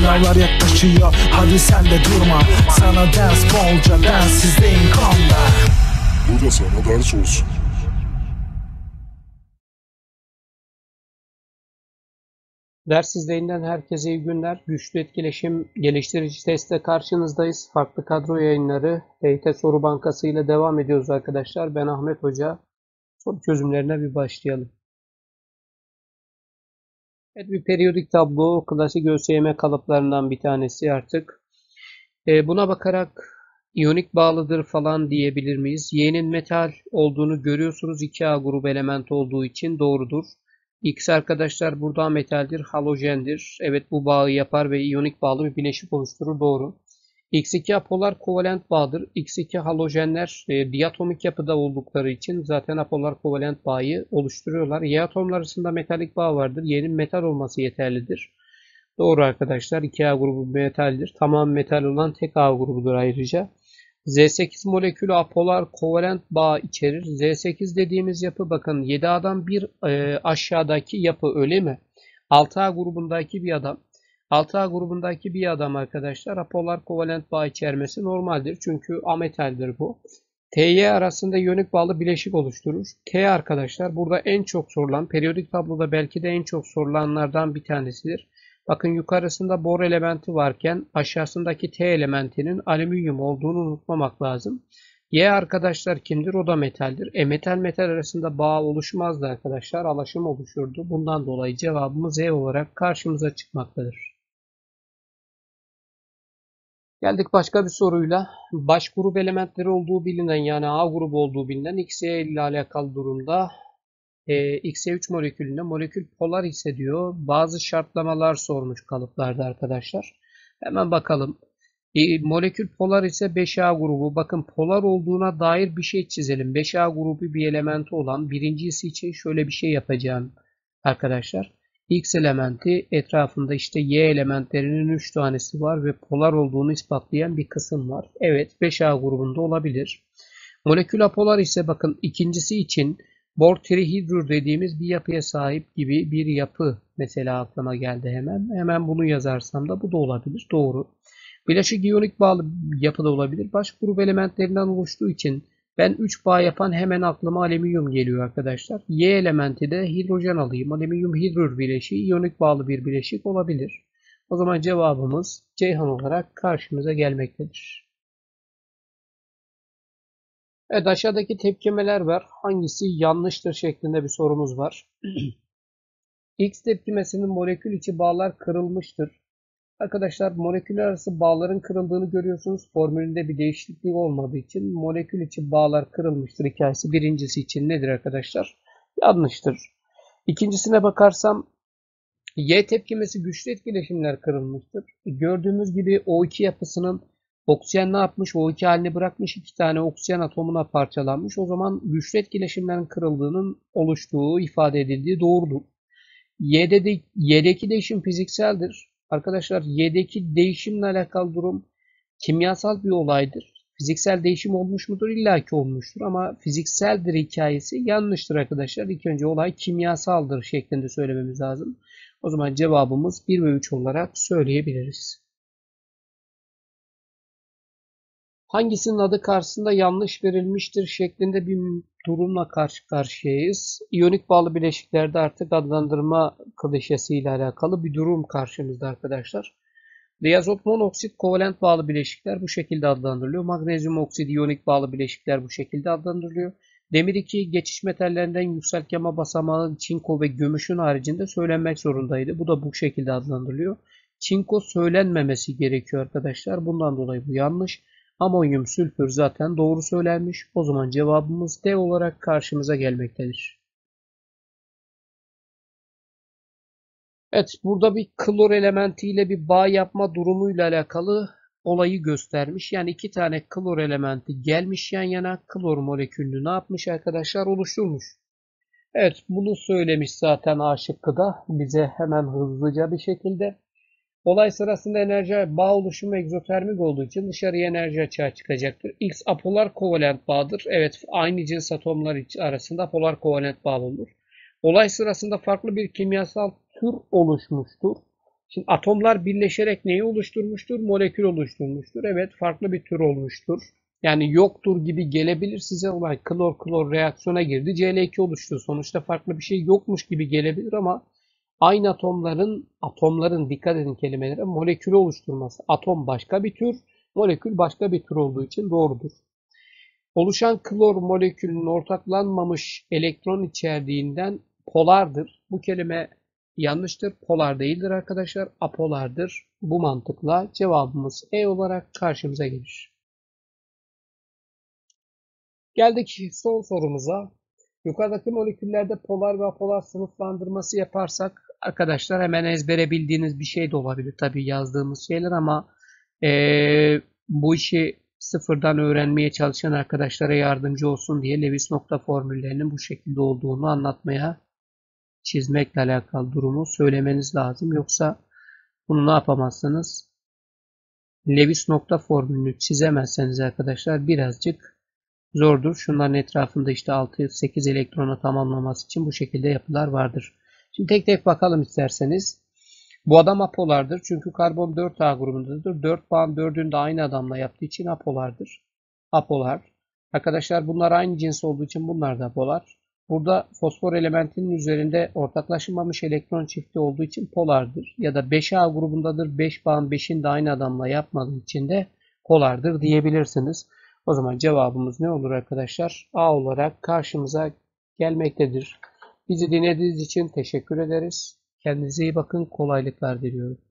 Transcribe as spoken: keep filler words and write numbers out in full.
Sınavlar yaklaşıyor, hadi sen de durma. Sana ders bolca, densizliğin kanda. Bu da sana ders olsun. Ders izleyinden herkese iyi günler. Güçlü etkileşim geliştirici testte karşınızdayız. Farklı kadro yayınları T Y T Soru Bankası ile devam ediyoruz arkadaşlar. Ben Ahmet Hoca. Soru çözümlerine bir başlayalım. Evet, bir periyodik tablo klasik ÖSYM kalıplarından bir tanesi artık. E, buna bakarak iyonik bağlıdır falan diyebilir miyiz? Y'nin metal olduğunu görüyorsunuz. iki A grubu element olduğu için doğrudur. X arkadaşlar burada metaldir, halojendir. Evet, bu bağı yapar ve iyonik bağlı bir bileşik oluşturur. Doğru. X iki apolar kovalent bağdır. X iki halojenler e, diatomik yapıda oldukları için zaten apolar kovalent bağı oluşturuyorlar. Y atomlar arasında metalik bağ vardır. Y'nin metal olması yeterlidir. Doğru arkadaşlar. iki A grubu metaldir. Tamam metal olan tek A grubudur ayrıca. Z sekiz molekülü apolar kovalent bağ içerir. Z sekiz dediğimiz yapı bakın yedi A'dan bir e, aşağıdaki yapı öyle mi? altı A grubundaki bir adam. altı A grubundaki bir adam arkadaşlar apolar kovalent bağ içermesi normaldir. Çünkü ametaldir bu. T Y arasında iyonik bağlı bileşik oluşturur. T arkadaşlar burada en çok sorulan, periyodik tabloda belki de en çok sorulanlardan bir tanesidir. Bakın yukarısında bor elementi varken aşağısındaki T elementinin alüminyum olduğunu unutmamak lazım. Y arkadaşlar kimdir? O da metaldir. E metal metal arasında bağ oluşmazdı arkadaşlar. Alaşım oluşurdu. Bundan dolayı cevabımız E olarak karşımıza çıkmaktadır. Geldik başka bir soruyla. Baş grup elementleri olduğu bilinen yani A grubu olduğu bilinen X Y ile alakalı durumda e, X Y üç molekülünde molekül polar ise diyor. Bazı şartlamalar sormuş kalıplarda arkadaşlar. Hemen bakalım. E, molekül polar ise beş A grubu. Bakın polar olduğuna dair bir şey çizelim. beş A grubu bir elementi olan birincisi için şöyle bir şey yapacağım arkadaşlar. X elementi etrafında işte Y elementlerinin üç tanesi var ve polar olduğunu ispatlayan bir kısım var. Evet, beş A grubunda olabilir. Molekül apolar ise bakın ikincisi için bor trihidrür dediğimiz bir yapıya sahip gibi bir yapı mesela aklıma geldi hemen. Hemen bunu yazarsam da bu da olabilir. Doğru. Bileşik iyonik bağlı yapıda olabilir. Baş grup elementlerinden oluştuğu için ben üç bağ yapan hemen aklıma alüminyum geliyor arkadaşlar. Y elementi de hidrojen alayım. Alüminyum hidrür bileşiği iyonik bağlı bir bileşik olabilir. O zaman cevabımız Ceyhan olarak karşımıza gelmektedir. Evet, aşağıdaki tepkimeler var. Hangisi yanlıştır şeklinde bir sorumuz var. X tepkimesinin molekül içi bağlar kırılmıştır. Arkadaşlar moleküller arası bağların kırıldığını görüyorsunuz. Formülünde bir değişiklik olmadığı için molekül içi bağlar kırılmıştır hikayesi birincisi için nedir arkadaşlar? Yanlıştır. İkincisine bakarsam Y tepkimesi güçlü etkileşimler kırılmıştır. Gördüğümüz gibi O iki yapısının oksijen ne yapmış? O iki halini bırakmış. iki tane oksijen atomuna parçalanmış. O zaman güçlü etkileşimlerin kırıldığının oluştuğu ifade edildiği doğrudur. Y'de de, Y'deki değişim fizikseldir. Arkadaşlar Y'deki değişimle alakalı durum kimyasal bir olaydır. Fiziksel değişim olmuş mudur? İlla ki olmuştur ama fizikseldir hikayesi yanlıştır arkadaşlar. İlk önce olay kimyasaldır şeklinde söylememiz lazım. O zaman cevabımız bir ve üç olarak söyleyebiliriz. Hangisinin adı karşısında yanlış verilmiştir şeklinde bir durumla karşı karşıyayız. İyonik bağlı bileşiklerde artık adlandırma klişesiyle alakalı bir durum karşımızda arkadaşlar. Diazot monoksit kovalent bağlı bileşikler bu şekilde adlandırılıyor. Magnezyum oksit iyonik bağlı bileşikler bu şekilde adlandırılıyor. Demir iki geçiş metallerinden yükseltgeme basamağı çinko ve gümüşün haricinde söylenmek zorundaydı. Bu da bu şekilde adlandırılıyor. Çinko söylenmemesi gerekiyor arkadaşlar. Bundan dolayı bu yanlış. Amonyum, sülfür zaten doğru söylenmiş. O zaman cevabımız D olarak karşımıza gelmektedir. Evet, burada bir klor elementiyle bir bağ yapma durumuyla alakalı olayı göstermiş. Yani iki tane klor elementi gelmiş yan yana, klor molekülünü ne yapmış arkadaşlar? Oluşturmuş. Evet, bunu söylemiş zaten A şıkkı da bize hemen hızlıca bir şekilde. Olay sırasında enerji bağ oluşumu egzotermik olduğu için dışarıya enerji açığa çıkacaktır. X apolar kovalent bağdır. Evet, aynı cins atomlar arasında polar kovalent bağ olur. Olay sırasında farklı bir kimyasal tür oluşmuştur. Şimdi atomlar birleşerek neyi oluşturmuştur? Molekül oluşturmuştur. Evet, farklı bir tür olmuştur. Yani yoktur gibi gelebilir size olay. Klor klor reaksiyona girdi. C L iki oluştu. Sonuçta farklı bir şey yokmuş gibi gelebilir ama aynı atomların atomların dikkat edin kelimelere molekülü oluşturması. Atom başka bir tür, molekül başka bir tür olduğu için doğrudur. Oluşan klor molekülünün ortaklanmamış elektron içerdiğinden polardır. Bu kelime yanlıştır. Polar değildir arkadaşlar. Apolardır. Bu mantıkla cevabımız E olarak karşımıza gelir. Geldik son sorumuza. Yukarıdaki moleküllerde polar ve apolar sınıflandırması yaparsak arkadaşlar hemen ezbere bildiğiniz bir şey de olabilir. Tabii yazdığımız şeyler ama ee, bu işi sıfırdan öğrenmeye çalışan arkadaşlara yardımcı olsun diye Lewis nokta formüllerinin bu şekilde olduğunu anlatmaya, çizmekle alakalı durumu söylemeniz lazım. Yoksa bunu ne yapamazsınız? Lewis nokta formülünü çizemezseniz arkadaşlar birazcık zordur. Şunların etrafında işte altı sekiz elektronu tamamlaması için bu şekilde yapılar vardır. Şimdi tek tek bakalım isterseniz. Bu adam apolardır. Çünkü karbon dört A grubundadır. dört bağın dördünü de aynı adamla yaptığı için apolardır. Apolar. Arkadaşlar bunlar aynı cins olduğu için bunlar da apolar. Burada fosfor elementinin üzerinde ortaklaşılmamış elektron çifti olduğu için polardır. Ya da beş A grubundadır. beş bağın beşini de aynı adamla yapmadığı için de polardır diyebilirsiniz. O zaman cevabımız ne olur arkadaşlar? A olarak karşımıza gelmektedir. Bizi dinlediğiniz için teşekkür ederiz. Kendinize iyi bakın. Kolaylıklar diliyorum.